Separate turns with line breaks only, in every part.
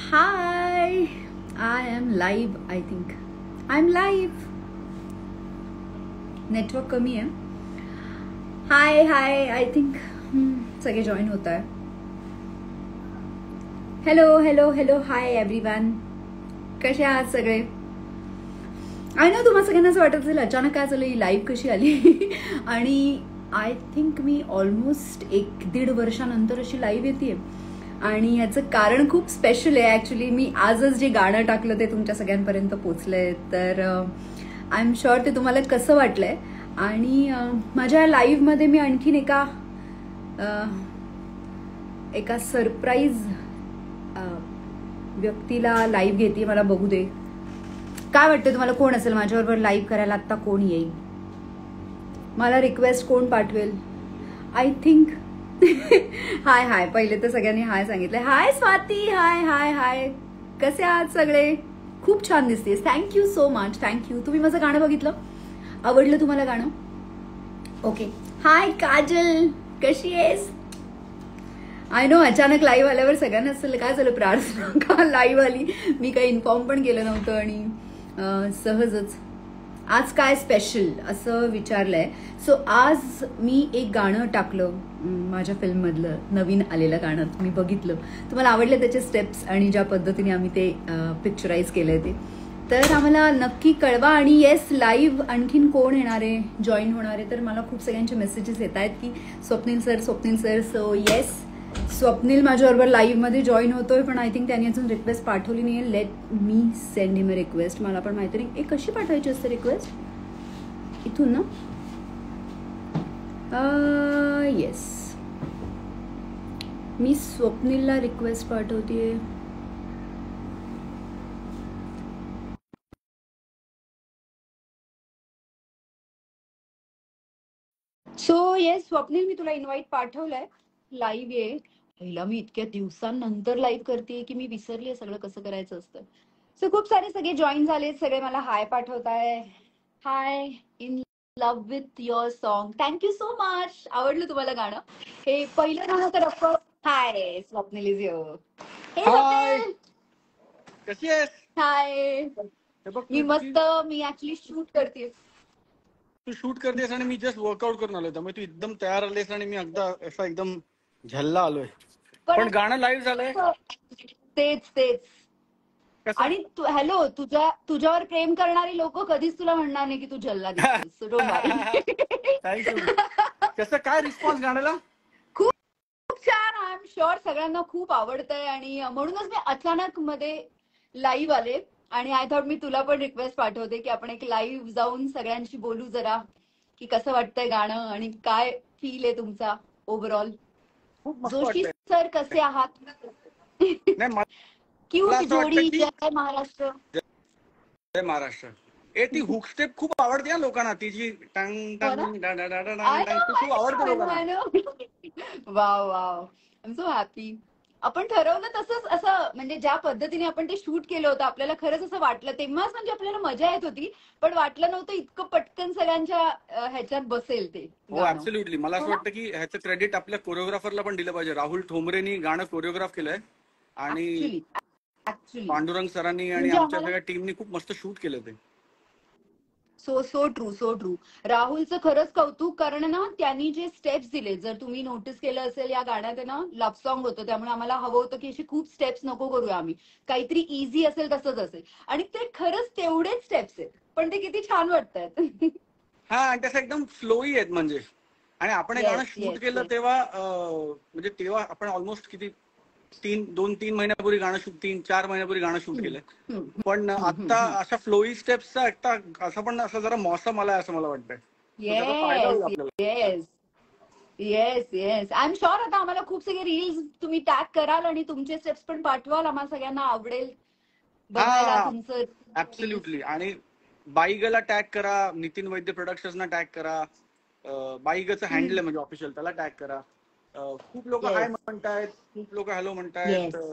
Hi, I am live. I think I'm live. Network कमी आहे. Hi hi. I think सगळे join होत आहे. Hello hello hello. Hi everyone. कसे आहात सगळे? आय नो तुम्हाला सगळ्यांना असं वाटत असेल अचानक काय झालं, ही लाईव्ह कशी आली. आणि आय थिंक मी ऑलमोस्ट 1-1.5 वर्षानंतर अशी लाईव्ह येते. आणि याचं कारण खूप स्पेशल आहे. ऍक्च्युली मी आजच जे गाणं टाकलं ते तुमच्या सगळ्यांपर्यंत पोचलंय. तर आय एम शुअर ते तुम्हाला कसं वाटलंय. आणि माझ्या लाईव्हमध्ये मी आणखीन एका सरप्राईज व्यक्तीला लाईव्ह घेते. मला बघू दे काय वाटतं तुम्हाला, कोण असेल माझ्याबरोबर लाईव्ह करायला. आत्ता कोण येईल, मला रिक्वेस्ट कोण पाठवेल. I think hi hi. पहिले तर सगळ्यांनी हाय सांगितलंय. हाय स्वाती. हाय हाय हाय. कसे आहात सगळे? खूप छान दिसतेस. Thank you so much. थँक्यू. तुम्ही माझं गाणं बघितलं, आवडलं तुम्हाला गाणं? ओके. हाय काजल, कशी आहेस? आय नो अचानक लाईव्ह आल्यावर सगळ्यांना असेल काय झालं, प्रार्थना का लाईव्ह आली. मी काही इन्फॉर्म पण केलं नव्हतं आणि सहजच आज काय स्पेशल असं विचारलंय. सो आज मी एक गाणं टाकलं माझ्या फिल्ममधलं, नवीन आलेलं गाणं. तुम्ही बघितलं, तुम्हाला आवडले त्याचे स्टेप्स आणि ज्या पद्धतीने आम्ही ते पिक्चराईज केलंय ते. तर आम्हाला नक्की कळवा. आणि येस, लाईव्ह आणखीन कोण येणार आहे, जॉईन होणार आहे. तर मला खूप सगळ्यांचे मेसेजेस येत आहेत की Swapnil sir, Swapnil sir. So yes, Swapnil माझ्याबरोबर लाईव्ह मध्ये जॉईन होतोय. पण आय थिंक त्यांनी अजून रिक्वेस्ट पाठवली नाहीये. Let me send him a request. मला पण माहिती नाही कशी पाठवायची असते रिक्वेस्ट. इथून ना. येस, मी स्वप्नीलला रिक्वेस्ट पाठवतेय. सो येस स्वप्नील, मी तुला इन्व्हाइट पाठवलंय. लाईव्ह ये. पहिला मी इतक्या दिवसांनंतर लाईव्ह करते की मी विसरली सगळं कसं करायचं असतं. सो खूप सारे सगळे जॉईन झाले. सगळे मला हाय पाठवताय. Hi, in love with your song. Thank you so much. आवडलं तुम्हाला गाणं? हे पहिलं गाणं तर of course. Hi, Swapnil is your. Hey
hi,
Swapnil.
कशी आहेस?
हाय,
हे बघ
मी मस्त. मी ऍक्च्युली शूट करते.
तू शूट करतेस आणि मी जस्ट वर्कआउट करून आलोय. त्यामुळे तू एकदम तयार आलेस आणि मी असा एकदम झल्ला आलोय. पण गाणं लाईव्ह झालंय.
तेच तेच.
कसं?
आणि हॅलो, तुझ्यावर प्रेम करणारी लोक कधीच तुला म्हणणार नाही की तू जल्ला दिसतोस. So don't worry.
थँक्यू. कसं काय रिस्पॉन्स गाण्याला?
खूप खूप छान. आय एम शुअर सगळ्यांना खूप आवडतंय. आणि म्हणूनच मी अचानक मध्ये लाईव्ह आले. आणि आय थॉट मी तुला पण रिक्वेस्ट पाठवते की आपण एक लाईव्ह जाऊन सगळ्यांशी बोलू जरा, की कसं वाटतंय गाणं आणि काय फील आहे तुमचा ओव्हरऑल.
खूप मस्त
जोशी
वाटतंय.
सर कसे आहात?
नाही,
क्यूट
मला असं वाटतं
जोडी.
की
जय महाराष्ट्र.
जय महाराष्ट्र. ती हुक स्टेप खूप आवडते ना लोकांना. ती जी टंग
हो ना.
टंग डा डा डा डा
आय
डा
नो
ती
आय
खूप आवडते
नो
लोकांना.
I know. Wow wow. I am so happy. आपण ठरवलं तसंच, असं म्हणजे ज्या पद्धतीने आपण ते शूट केलं होतं, आपल्याला खरंच असं वाटलं तेव्हाच, म्हणजे आपल्याला मजा येत होती. पण वाटलं नव्हतं इतकं पटकन सगळ्यांच्या ह्याच्यात बसेल ते
हो,
गाणं.
ऍब्सोल्युटली. मला
हो
असं
ना.
वाटतं की ह्याचं क्रेडिट आपल्या कोरिओग्राफरला पण दिलं पाहिजे. राहुल ठोंबरेनी गाणं कोरिओग्राफ केलंय आणि
ऍक्च्युली
पांडुरंग सरांनी आणि
म्हणजे
आमच्या
आम्हाला
सगळ्या टीमनी खूप मस्त शूट केलं ते.
So true, so true. राहुलचं खरंच कौतुक. कारण ना त्यांनी जे स्टेप्स दिले, जर तुम्ही नोटीस केलं असेल, या गाण्यात ना लव्ह सॉन्ग होतं. त्यामुळे आम्हाला हवं होतं की अशी खूप स्टेप्स नको करूया आम्ही, काहीतरी इझी असेल तसंच असेल. आणि ते खरंच तेवढेच स्टेप्स आहेत, पण ते किती छान वाटतात.
हा, आणि तसं एकदम फ्लोई आहेत म्हणजे. आणि आपण हे गाणं
येस
शूट
येस
केलं
येस.
तेव्हा म्हणजे तेव्हा आपण ऑलमोस्ट किती 2-3 महिन्यापूर्वी गाणं शूट, 3-4 महिन्यापूर्वी गाणं शूट केलंय. पण आता अशा फ्लोई स्टेप्सचा आता असं पण असं जरा मौसम आलाय असं मला वाटतंय. तो त्याचा फायदा होईल
येस
आपल्याला.
Yes yes yes. I am sure आता आम्हाला खूप सगळे रील्स तुम्ही टॅग कराल आणि तुमचे स्टेप्स पण पाठवाल. आम्हाला सगळ्यांना आवडेल बघायला
हा,
तुमचं रील्स.
ऍब्सोल्युटली. आणि बाईगला टॅग करा, नितीन वैद्य प्रोडक्शन्सना टॅग करा. बाईगचं हँडल आहे म्हणजे ऑफिशियल, त्याला टॅग करा. खूप लोक हाय
येस
म्हणतायत, खूप लोक हॅलो म्हणतायत.
येस.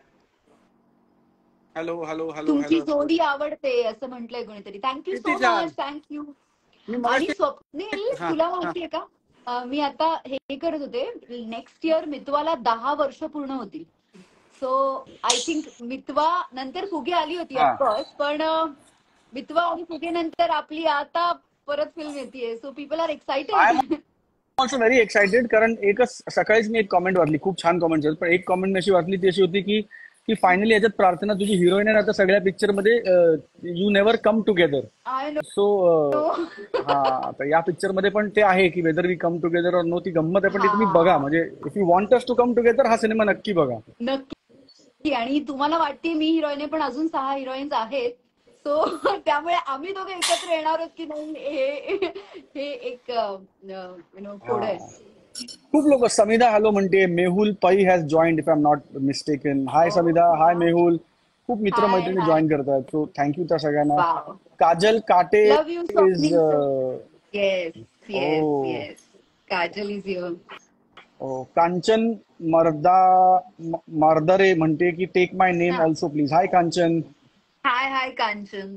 हॅलो हॅलो हॅलो
तुमची
हॅलो.
जोडी आवडते असं म्हटलंय कोणीतरी. थँक्यू
किती
सो
छान.
मच. थँक्यू.
मी
आणि
मगाशी
स्वप्नील,
हा
तुला
हा
माहितीये का, मी आता हे करत होते, नेक्स्ट इयर मितवाला 10 वर्ष पूर्ण होतील. सो आय थिंक मितवा नंतर फुगे आली होती
हा.
ऑफकोर्स, पण मितवा आणि फुगे नंतर आपली आता परत फिल्म येते. So people are
I am
excited.
Also very excited, कारण एकच सकाळीच मी एक कॉमेंट वाचली, खूप छान कॉमेंट होती, पण एक कॉमेंट अशी वाचली ती अशी होती की की फायनली याच्यात प्रार्थना तुझी हिरोईन आहे, आता सगळ्या पिक्चर मध्ये you never come together.
I
so
know.
हा, आता या पिक्चर मध्ये पण ते आहे की whether we come together or no, ती गंमत आहे, पण ते तुम्ही बघा,
हा,
म्हणजे if you want us to come together हा सिनेमा नक्की बघा.
नक्की. आणि तुम्हाला वाटते मी हिरोईन आहे, पण अजून 6 हिरोईन्स आहेत. सो त्यामुळे आम्ही दोघे एकत्र येणार आहोत की नाही, हे एक
हा,
कोड आहे.
खूप लोक, समिधा हॅलो म्हणते, Mehul Pai has joined if I am not mistaken. Hi Samidha, hi Mehul. खूप
हाय
मित्रमैत्रिणी
हाय.
जॉईन करतात, सो थँक्यू त्या सगळ्यांना.
Wow.
Kajal Kate
love you
is
Swapnil sir. Yes yes
oh
yes. Kajal is your.
Kanchan Marda Mardare म्हणते की take my name also please. Hi Kanchan.
Hi hi Kanchan.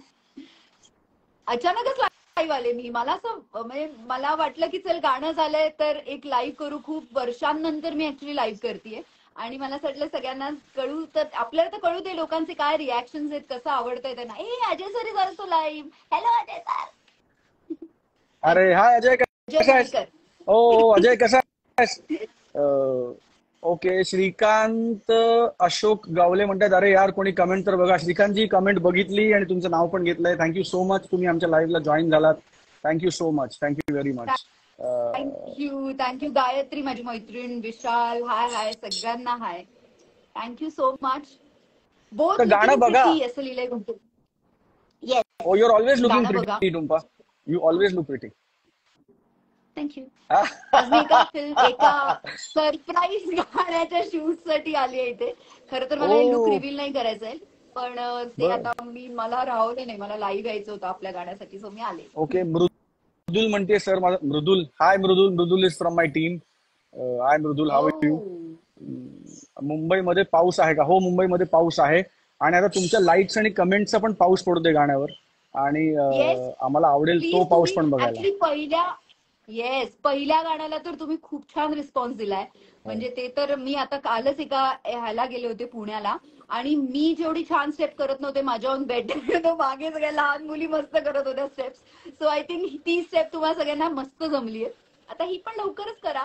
अचानकच live आले मी. मला असं म्हणजे मला वाटलं की चल गाणं झालंय तर एक लाईव्ह करू. खूप वर्षांनंतर मी ऍक्च्युली लाईव्ह करतेय आणि मला असं वाटलं सगळ्यांना कळू, तर आपल्याला तर कळू दे लोकांचे काय रिॲक्शन आहेत, कसं आवडतंय त्यांना. Ajay sir is also live. Hello Ajay sir.
अरे हाय अजय,
अजय
कसा आहेस?
दरेकर.
ओ अजय, कसा आहेस? ओके. श्रीकांत अशोक गावले म्हणतात, अरे यार कोणी कमेंट तर बघा. श्रीकांतजी कमेंट बघितली आणि तुमचं नाव पण घेतलंय. थँक्यू सो मच, तुम्ही आमच्या लाईव्हला जॉईन झालात. Thank you so much, thank you very much.
Thank you Gayatri, माझी मैत्रीण, विशाल, हाय हाय सगळ्यांना hi. Thank you so much. Both
तर गाणं
लुकिंग
बघा.
प्रिटी असं लिहिलंय कोणतं. Yes.
Oh you are always looking
गाणं बघा.
Pretty Tumpa. You always look pretty.
Thank you. आज मी एका सरप्राईज गाण्याच्या शूट साठी आली आहे इथे. खरं तर मला हे लुक
ओ
रिव्हील नाही करायचंय, पण ते
बर.
आता मला राहवलं नाही, मला लाईव्ह यायचं होतं आपल्या गाण्यासाठी, सो मी आले.
ओके. मृदुल म्हणते सर माझा. Mridul, hi Mridul. Mridul is from my team. Hi Mridul, how are you?
Oh
मुंबईमध्ये पाऊस आहे का? हो, मुंबईमध्ये पाऊस आहे. आणि आता तुमच्या लाईक्स आणि कमेंटचा पण पाऊस पडतोय गाण्यावर, आणि
येस.
आम्हाला आवडेल तो
प्लीज
पाऊस
तुम्ही
पण बघायला.
ऍक्च्युली पहिल्या गाण्याला तर तुम्ही खूप छान रिस्पॉन्स दिलाय. म्हणजे ते तर मी आता कालच एका ह्याला गेले होते पुण्याला, आणि मी जेवढी छान स्टेप करत नव्हते माझ्याहून बेटर मागे सगळ्या लहान मुली मस्त करत होत्या स्टेप्स. सो आय थिंक ती स्टेप तुम्हाला सगळ्यांना मस्त जमली आहे. आता ही पण लवकरच करा.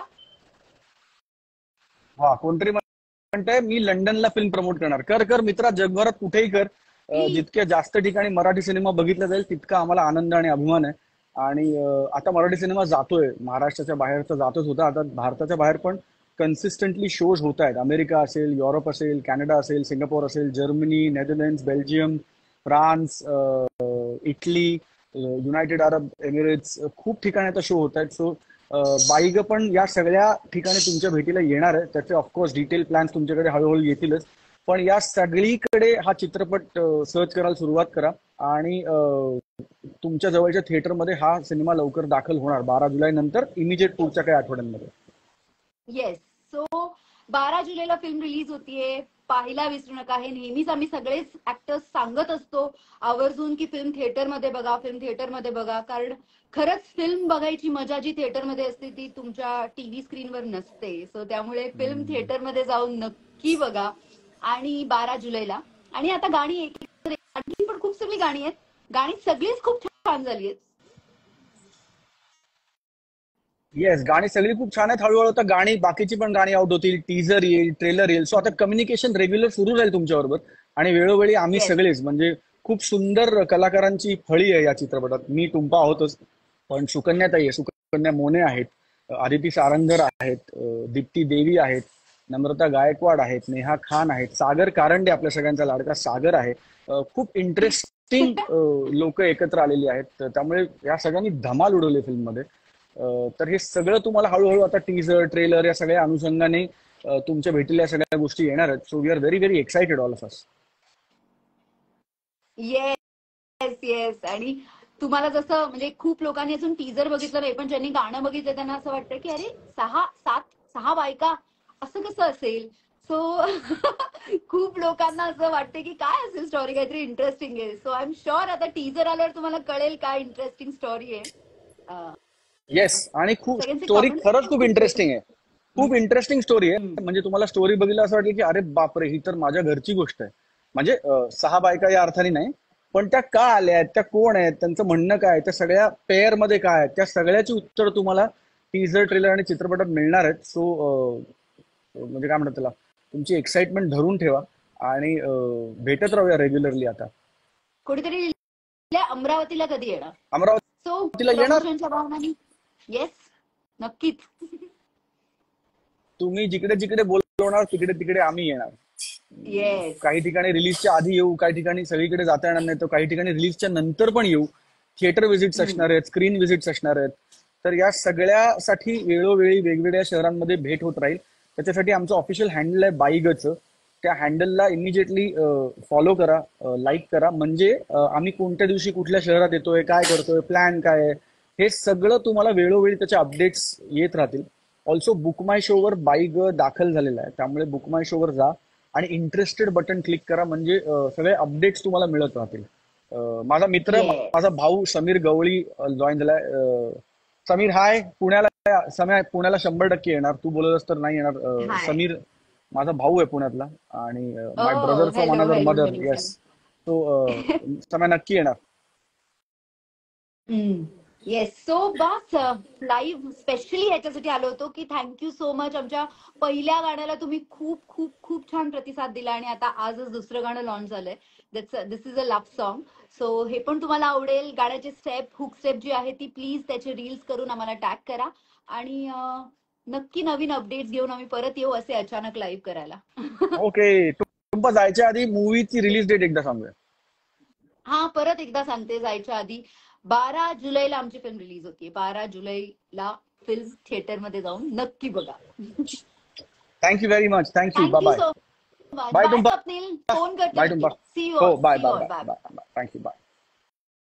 हा, कोणतरी म्हणतंय मी लंडनला फिल्म प्रमोट करणार. कर कर मित्रा, जगभरात कुठेही कर.
प्लीज.
जितक्या जास्त ठिकाणी मराठी सिनेमा बघितला जाईल तितका आम्हाला आनंद आणि अभिमान आहे. आणि आता मराठी सिनेमा जातोय, महाराष्ट्राच्या बाहेर तर जातच होता, आता भारताच्या बाहेर पण कन्सिस्टंटली शोज होत आहेत. अमेरिका असेल, युरोप असेल, कॅनडा असेल, सिंगापूर असेल, Germany, Netherlands, Belgium, France, Italy, United Arab Emirates, खूप ठिकाणी आता शो होत आहेत. सो बाईग पण या सगळ्या ठिकाणी तुमच्या भेटीला येणार आहे. त्याचे ऑफकोर्स डिटेल प्लॅन्स तुमच्याकडे हळूहळू येतीलच. पण या सगळीकडे हा चित्रपट सर्च करायला सुरुवात करा, आणि तुमच्या जवळच्या थिएटरमध्ये हा सिनेमा लवकर दाखल होणार 12 जुलै नंतर, इमिजिएट पुढच्या काही आठवड्यांमध्ये.
येस. सो 12 जुलैला फिल्म रिलीज होतीये. पाहायला विसरू नका. हे नेहमीच आम्ही सगळेच ऍक्टर्स सांगत असतो आवर्जून की फिल्म थिएटरमध्ये बघा, फिल्म थिएटरमध्ये बघा. कारण खरंच फिल्म बघायची मजा जी थिएटरमध्ये असते ती तुमच्या टीव्ही स्क्रीनवर नसते. सो त्यामुळे फिल्म थिएटरमध्ये जाऊन नक्की बघा. आणि 12 जुलैला. आणि आता गाणी आणखी पण खूप सगळी गाणी आहेत. गाणी सगळीच खूप छान झाली आहेत.
येस, गाणी सगळी खूप छान आहेत. हळूहळू आता गाणी, बाकीची पण गाणी आउट होतील, टीजर येईल, ट्रेलर येईल. सो आता कम्युनिकेशन रेग्युलर सुरू राहील तुमच्याबरोबर, आणि वेळोवेळी आम्ही
येस.
सगळेच, म्हणजे खूप सुंदर कलाकारांची फळी आहे या चित्रपटात. मी टुंपा आहोतच, पण सुकन्या ताई आहे, सुकन्या मोने आहेत, आदिती सारंगर आहेत, दीप्ती देवी आहेत, नम्रता गायकवाड आहेत, नेहा खान आहेत, सागर कारंडे, आपल्या सगळ्यांचा लाडका सागर आहे. खूप इंटरेस्टिंग लोक एकत्र आलेली आहेत. तर त्यामुळे या सगळ्यांनी धमाल उडवली फिल्ममध्ये. तर हे सगळं तुम्हाला हळूहळू आता टीजर, ट्रेलर या सगळ्या अनुषंगाने तुमच्या भेटीला या सगळ्या गोष्टी येणार आहेत. So we are very very excited all of us.
Yes yes. आणि तुम्हाला जसं म्हणजे खूप लोकांनी अजून टीजर बघितलं नाही, पण ज्यांनी गाणं बघितलं त्यांना असं वाटतं की अरे 6 बायका असं कसं असेल. सो खूप लोकांना असं वाटतं की काय असेल स्टोरी, काहीतरी इंटरेस्टिंग आहे. सो आय एम शुअर आता टीजर आल्यावर तुम्हाला कळेल काय इंटरेस्टिंग स्टोरी आहे.
येस, आणि खूप
सगळ्यांचे
स्टोरी
कमेंट्स
खरंच खूप इंटरेस्टिंग आहे. खूप इंटरेस्टिंग स्टोरी आहे.
हम्म.
म्हणजे तुम्हाला स्टोरी बघितलं असं वाटेल की अरे बापरे, ही तर माझ्या घरची गोष्ट आहे. म्हणजे 6 बायका या अर्थाने नाही, पण त्या का आल्या आहेत, त्या कोण आहेत, त्यांचं म्हणणं काय, त्या सगळ्या पेअर मध्ये काय आहेत, त्या सगळ्याची उत्तर तुम्हाला टीझर, ट्रेलर आणि चित्रपटात मिळणार आहेत. सो म्हणजे काय म्हणतात त्याला, तुमची एक्साइटमेंट धरून ठेवा आणि भेटत राहूया रेग्युलरली. आता
कोणीतरी लिहिलंय, अमरावतीला कधी येणार? सो
अमरावतीला येणार.
प्रमोशनच्या भावनाने येस, नक्कीच.
तुम्ही जिकडे जिकडे बोलवणार तिकडे तिकडे आम्ही येणार.
येस.
काही ठिकाणी रिलीजच्या आधी येऊ, काही ठिकाणी सगळीकडे जाता येणार नाही, तर काही ठिकाणी रिलीजच्या नंतर पण येऊ. थिएटर व्हिजिट्स असणार आहेत, स्क्रीन व्हिजिट्स असणार आहेत. तर या सगळ्यासाठी वेळोवेळी वेगवेगळ्या शहरांमध्ये भेट होत राहील. त्याच्यासाठी आमचं ऑफिशियल हँडल आहे बाईगचं. त्या हँडलला इमिजिएटली फॉलो करा, लाईक करा. म्हणजे आम्ही कोणत्या दिवशी कुठल्या शहरात येतोय, काय करतोय, प्लॅन काय आहे, हे सगळं तुम्हाला वेळोवेळी त्याचे अपडेट्स येत राहतील. ऑल्सो बुक माय शोवर बाईग दाखल झालेला आहे, त्यामुळे बुक माय शोवर जा आणि इंटरेस्टेड बटन क्लिक करा. म्हणजे सगळे अपडेट्स तुम्हाला मिळत राहतील. माझा मित्र,
येस.
माझा भाऊ समीर गवळी जॉईन झालाय. समीर हाय. पुण्याला 100% येणार. तू बोललास तर नाही येणार.
हाय.
समीर माझा भाऊ आहे पुण्यातला आणि my
oh
brother from
hello
another
hello
mother.
Hello
yes. तो समय नक्की येणार.
येस. सो बस लाईव्ह स्पेशली याच्यासाठी आलो होतो की थँक्यू सो मच. आमच्या पहिल्या गाण्याला तुम्ही खूप खूप खूप छान प्रतिसाद दिला आणि आता आजच दुसरं गाणं लॉन्च झालंय. This is a love song. So हे पण तुम्हाला आवडेल. गाण्याची स्टेप, हुक स्टेप जी आहे ती प्लीज त्याचे रील्स करून आम्हाला टॅग करा आणि नक्की नवीन अपडेट्स घेऊन आम्ही परत येऊ असे अचानक लाईव्ह करायला.
ओके. तुम्हाला जायच्या आधी मूवीची रिलीज डेट एकदा सांगूया.
हा, परत एकदा सांगते जायच्या आधी 12 जुलैला आमची फिल्म रिलीज होतीये. 12 जुलैला फिल्म थिएटरमध्ये जाऊन नक्की बघा.
Thank you very much. Thank you.
Thank you
bye.
So much.
Bye
bye
Tumba.
Swapnil. Phone करते
बाय
नक्की.
टुंबा.
सी यू
हो,
all.
Bye
see you
bye
all.
Bye
bye.
Bye. Thank you. Bye.